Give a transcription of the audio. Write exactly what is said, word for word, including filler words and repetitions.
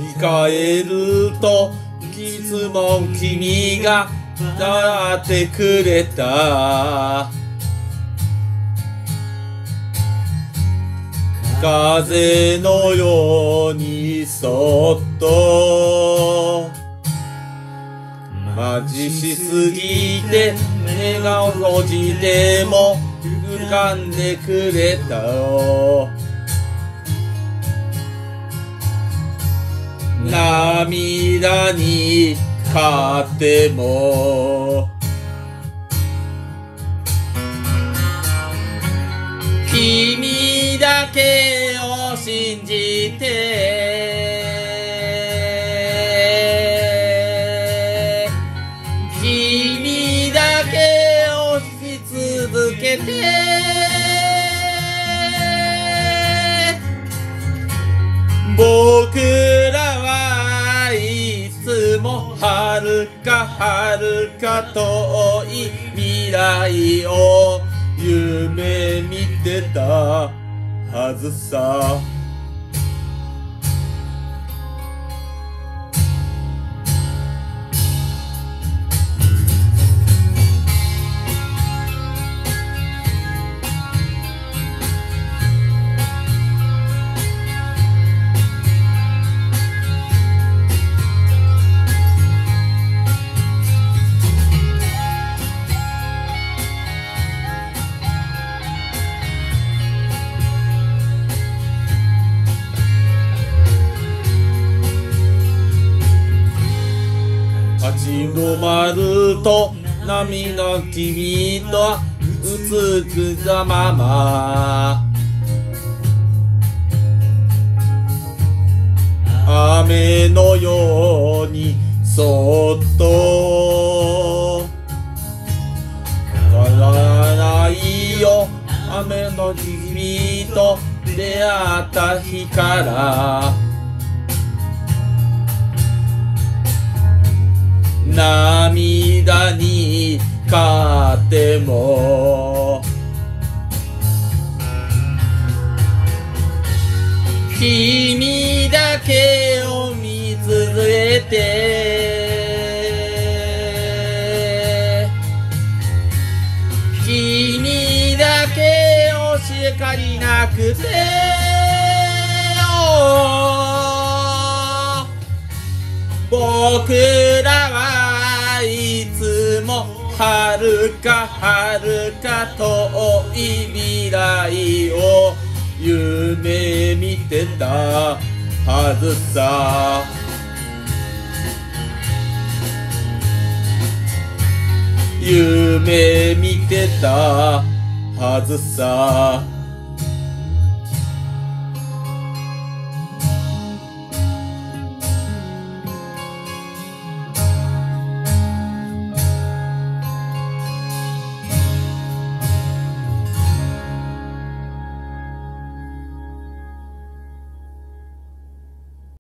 振り返るといつも君が笑ってくれた。風のようにそっと待ちしすぎて笑顔閉じても浮かんでくれたよ。涙に勝っても君だけを信じて君だけをし続けて僕らはいつも遥か遥か遠い未来を夢見てたはずさ。立ち止まると波の君とうつくたまま雨のようにそっと変わらないよ。雨の君と出会った日から涙に勝っても君だけを見続けて君だけをしかりなくて僕らはいつも遥か遥か遠い未来を夢見てたはずさ。夢見てたはずさ。